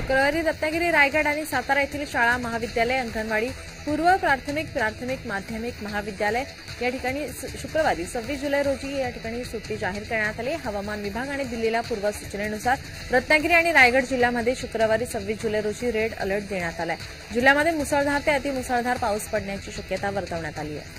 शुक्रवारी रत्नागिरी, रायगड आणि सातारा येथील शाळा, महाविद्यालय, अंगणवाडी, पूर्व प्राथमिक, प्राथमिक, माध्यमिक, महाविद्यालय या ठिकाणी शुक्रवारी 26 जुलै रोजी या ठिकाणी सुट्टी जाहीर करण्यात आली। हवामान विभागाने दिलेल्या पूर्व सूचनेनुसार रत्नागिरी आणि रायगड जिल्ह्यामध्ये शुक्रवारी 26 जुलै रोजी रेड अलर्ट देण्यात आला आहे। जिल्ह्यामध्ये मुसळधार ते अतिमुसळधार पाऊस पडण्याची शक्यता वर्तवण्यात आली आहे।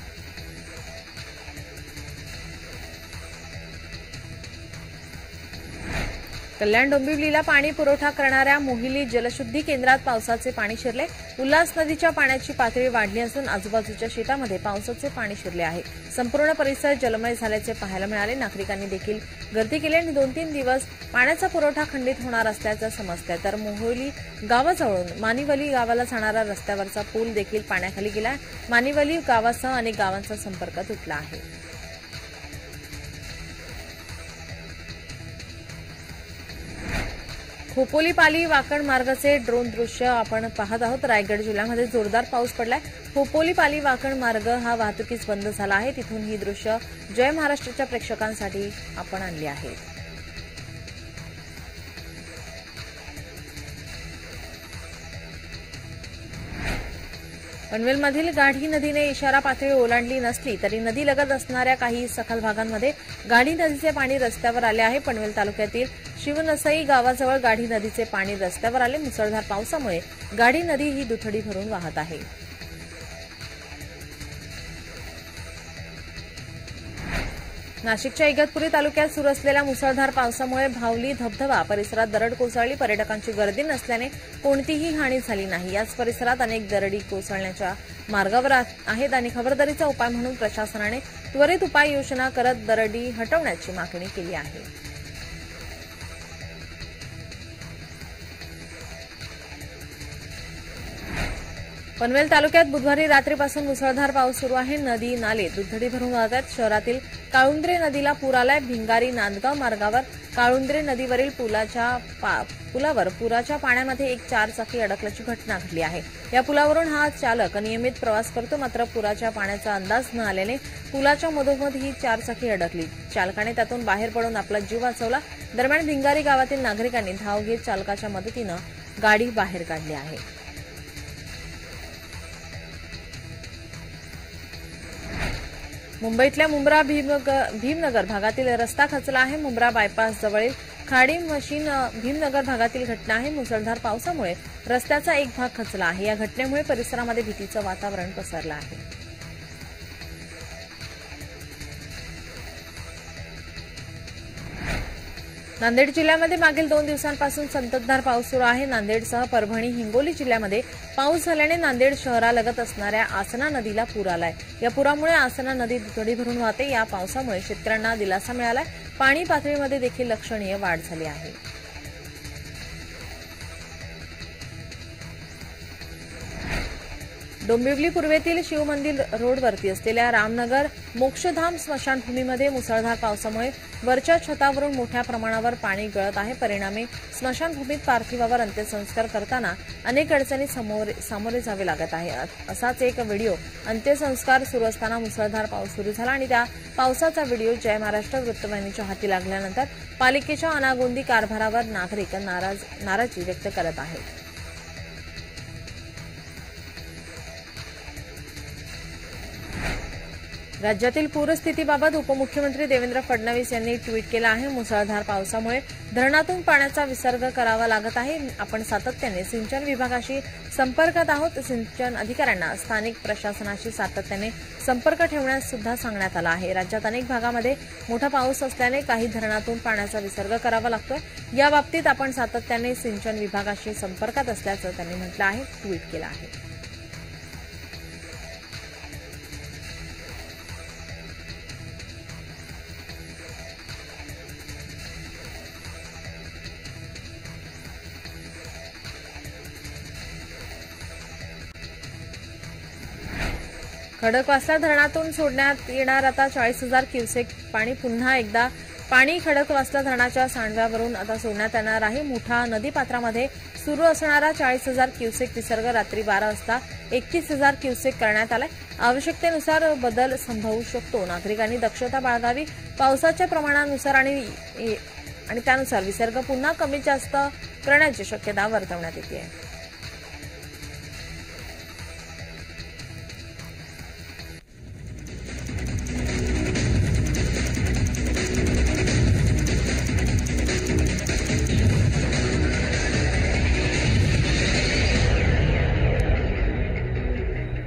कल्याण डोंबिवलीला पाणी पुरवठा करणाऱ्या मोहिली जलशुद्धी केंद्रात पावसाचे पाणी शिरले। उल्हास नदीच्या पाण्याची पातळी वाढली असून आजूबाजूच्या शेतामध्ये पावसाचे पाणी शिरले आहे। संपूर्ण परिसर जलमय झाल्याचे पाहायला मिळाले। नागरिकांनी देखील गर्दी केली आणि 2-3 दिवस पाण्याचा पुरवठा खंडित होणार असल्याचं समजतंय। तर मोहिली गावाजवळून मानिवली गावाला जाणारा रस्त्यावरचा पूल देखील पाण्याखाली गेला। मानिवली गावासह अनेक गावांचा संपर्क तुटला आहे। खोपोली पाली वाकण मार्गाचे ड्रोन दृश्य आपण पाहत आहोत। रायगड जिल्ह्यामध्ये जोरदार पाऊस पडलाय। खोपोली पाली वाकण मार्ग हा वाहतुकीस बंद झाला आहे। तिथून ही दृश्य जय महाराष्ट्राच्या प्रेक्षकांसाठी आपण आणली आहेत। पनवेलमधील गाढी नदीने इशारा पातळी ओलांडली नसली तरी नदीलगत असणाऱ्या काही सखल भागांमध्ये गाढी नदीचे पाणी रस्त्यावर आले आहे। पनवेल तालुक्यातील शिवनसई गावाजवळ गाढी नदीचे पाणी रस्त्यावर आले। मुसळधार पावसामुळे गाढी नदी ही दुथडी भरून वाहत आहे। नाशिकच्या इगतपुरी तालुक्यात सुरू असलेल्या मुसळधार पावसामुळे भावली धबधबा परिसरात दरड कोसळली। पर्यटकांची गर्दी नसल्याने कोणतीही हानी झाली नाही। याच परिसरात अनेक दरडी कोसळण्याच्या मार्गावर आहेत आणि खबरदारीचा उपाय म्हणून प्रशासनाने त्वरित उपाययोजना करत दरडी हटवण्याची मागणी केली आहे। पनवेल तालुक्यात बुधवारी रात्रीपासून मुसळधार पाऊस सुरू आहे। नदी नाले दुथडी भरून वाहत आहेत। शहरातील काळुंद्रे नदीला पूर आलाय। भिंगारी नांदगाव मार्गावर काळुंद्रे नदीवरील पुलावर पुराच्या पाण्यामध्ये एक 4 चाकी अडकल्याची घटना घडली आहे। या पुलावरून हा चालक नियमित प्रवास करतो, मात्र पुराच्या पाण्याचा अंदाज न आल्याने पुलाच्या मधोमध ही 4 चाकी अडकली। चालकाने त्यातून बाहेर पडून आपला जीव वाचवला। दरम्यान भिंगारी गावातील नागरिकांनी धाव घेत चालकाच्या मदतीनं गाडी बाहेर काढली आहे। मुंबईतल्या मुंब्रा भीमनगर भागातील रस्ता खचला आहे। मुंब्रा बायपास जवळील खाडी मशीन भीमनगर भागातील घटना आहे। मुसळधार पावसामुळे रस्त्याचा एक भाग खचला आहे। या घटनेमुळे परिसरामध्ये भीतीचं वातावरण पसरलं आहे। नांदेड जिल्ह्यामध्ये मागील 2 दिवसांपासून संततधार पाऊस सुरू आहे। नांदेडसह परभणी, हिंगोली जिल्ह्यामध्ये पाऊस झाल्याने नांदेड शहरालगत असणाऱ्या आसना नदीला पूर आलाय। या पुरामुळे आसना नदी दुथडी भरून वाहते। या पावसामुळे शेतकऱ्यांना दिलासा मिळालाय। पाणी पातळीमध्ये देखील लक्षणीय वाढ झाली आहे। डोंबिवली पूर्वेतील शिवमंदिर रोडवरती असलेल्या रामनगर मोक्षधाम स्मशानभूमीमध्ये मुसळधार पावसामुळे वरच्या छतावरून मोठ्या प्रमाणावर पाणी गळत आहे। परिणामी स्मशानभूमीत पार्थिवावर अंत्यसंस्कार करताना अनेक अडचणी सामोरे जावे लागत आहे। असाच एक व्हिडिओ अंत्यसंस्कार सुरू असताना मुसळधार पाऊस सुरू झाला आणि त्या पावसाचा व्हिडिओ जय महाराष्ट्र वृत्तवाहिनीच्या हाती लागल्यानंतर पालिकेच्या अनागोंदी कारभारावर नागरिक नाराजी व्यक्त करत आहेत। राज्यातील पूरस्थितीबाबत उपमुख्यमंत्री देवेंद्र फडणवीस यांनी ट्विट केलं आहे। मुसळधार पावसामुळे धरणातून पाण्याचा विसर्ग करावा लागत आहे। आपण सातत्याने सिंचन विभागाशी संपर्कात आहोत। सिंचन अधिकाऱ्यांना स्थानिक प्रशासनाशी सातत्याने संपर्क ठेवण्यास सुद्धा सांगण्यात आलं आहे। राज्यात अनेक भागामध्ये मोठा पाऊस असल्याने काही धरणातून पाण्याचा विसर्ग करावा लागतोय। या बाबतीत आपण सातत्याने सिंचन विभागाशी संपर्कात असल्याचं त्यांनी म्हटलं आहे, ट्विट केलं आहे। खडकवासला धरणातून सोडण्यात येणार आता 40,000 क्युसेक पाणी। पुन्हा एकदा पाणी खडकवासला धरणाच्या सांडव्यावरून आता सोडण्यात येणार आहे। मुठा नदीपात्रामध्ये सुरू असणारा 40,000 क्युसेक विसर्ग रात्री 12 वाजता 31,000 क्युसेक करण्यात आलाय। आवश्यकतेनुसार बदल संभवू शकतो। नागरिकांनी दक्षता बाळगावी। पावसाच्या प्रमाणानुसार आणि त्यानुसार विसर्ग पुन्हा कमी जास्त करण्याची शक्यता वर्तवण्यात येते.